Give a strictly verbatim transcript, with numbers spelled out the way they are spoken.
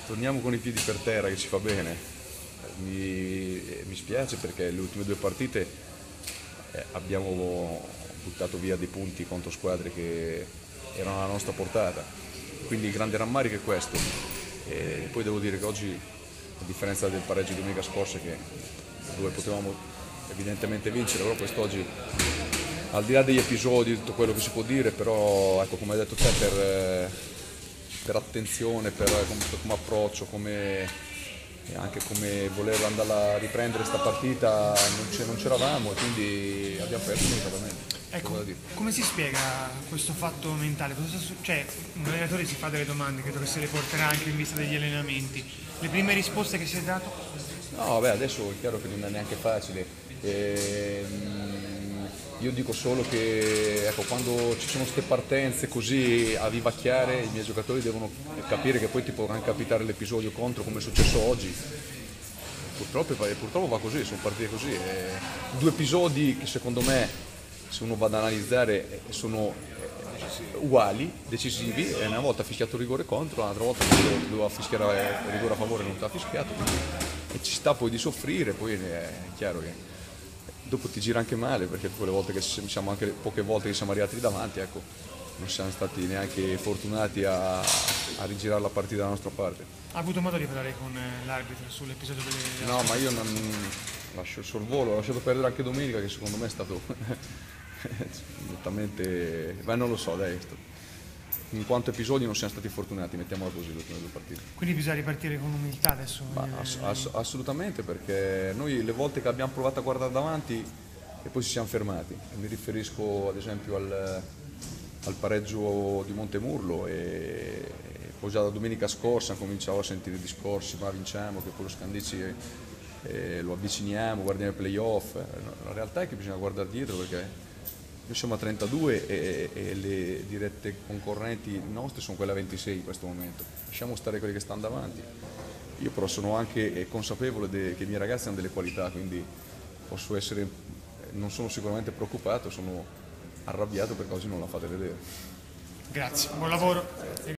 torniamo con i piedi per terra che ci fa bene. Mi, mi spiace perché le ultime due partite eh, abbiamo buttato via dei punti contro squadre che erano alla nostra portata, quindi il grande rammarico è questo. E poi devo dire che oggi, a differenza del pareggio di domenica scorsa, che, dove potevamo evidentemente vincere, però quest'oggi, al di là degli episodi, di tutto quello che si può dire, però ecco, come hai detto te, per, eh, per attenzione, per, come, come approccio, come e anche come voler andare a riprendere questa partita non c'eravamo e quindi abbiamo perso immediatamente. Ecco, come si spiega questo fatto mentale? Cosa su- cioè, un allenatore si fa delle domande, credo che se le porterà anche in vista degli allenamenti. Le prime risposte che si è dato? No, beh, adesso è chiaro che non è neanche facile. Ehm, io dico solo che ecco, quando ci sono queste partenze così a vivacchiare, i miei giocatori devono capire che poi ti può anche capitare l'episodio contro, come è successo oggi. Purtroppo, purtroppo va così, sono partite così. E due episodi che secondo me, se uno va ad analizzare, sono uguali, decisivi, e una volta ha fischiato il rigore contro, l'altra volta doveva fischiare il rigore a favore e non ti ha fischiato, quindi e ci sta poi di soffrire, poi è chiaro che dopo ti gira anche male perché quelle volte che siamo anche poche volte che siamo arrivati davanti, ecco, non siamo stati neanche fortunati a, a rigirare la partita dalla nostra parte. Ha avuto modo di parlare con l'arbitro sull'episodio delle... No, ma io non lascio il sorvolo, ho lasciato perdere anche domenica che secondo me è stato nettamente, beh non lo so, dai, in quanto episodi non siamo stati fortunati, mettiamola così, le ultime due partite. Quindi bisogna ripartire con umiltà adesso? Ma ass- ass- assolutamente, perché noi le volte che abbiamo provato a guardare davanti e poi ci siamo fermati, e mi riferisco ad esempio al, al pareggio di Montemurlo e, e poi già da domenica scorsa cominciavo a sentire discorsi, ma vinciamo, che poi lo Scandicci eh, lo avviciniamo, guardiamo i playoff. La realtà è che bisogna guardare dietro perché noi siamo a trentadue e, e le dirette concorrenti nostre sono quelle a ventisei in questo momento. Lasciamo stare quelli che stanno davanti. Io però sono anche consapevole de, che i miei ragazzi hanno delle qualità, quindi posso essere, non sono sicuramente preoccupato, sono arrabbiato perché oggi non la fate vedere. Grazie, buon lavoro.